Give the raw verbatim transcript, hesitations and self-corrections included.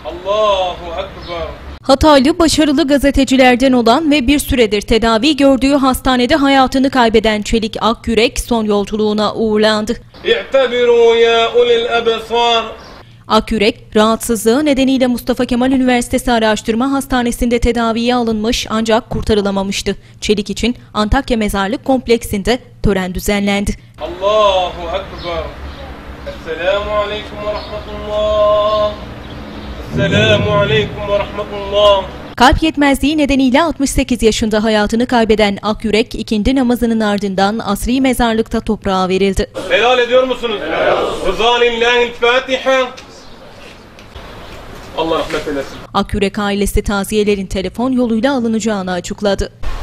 Allahu Ekber. Hataylı başarılı gazetecilerden olan ve bir süredir tedavi gördüğü hastanede hayatını kaybeden Çelik Akyürek son yolculuğuna uğurlandı. İ'tebiru ya ulil ebsar. Akyürek, rahatsızlığı nedeniyle Mustafa Kemal Üniversitesi Araştırma Hastanesi'nde tedaviye alınmış ancak kurtarılamamıştı. Çelik için Antakya Mezarlık Kompleksinde tören düzenlendi. Allahu Ekber. Esselamu Aleyküm ve Rahmetullah. Esselamu Aleyküm ve Rahmetullah. Kalp yetmezliği nedeniyle altmış sekiz yaşında hayatını kaybeden Akyürek, ikindi namazının ardından asri mezarlıkta toprağa verildi. Helal ediyor musunuz? Rıza lillahil Fatiha. Allah rahmet eylesin. Akyürek ailesi taziyelerin telefon yoluyla alınacağını açıkladı.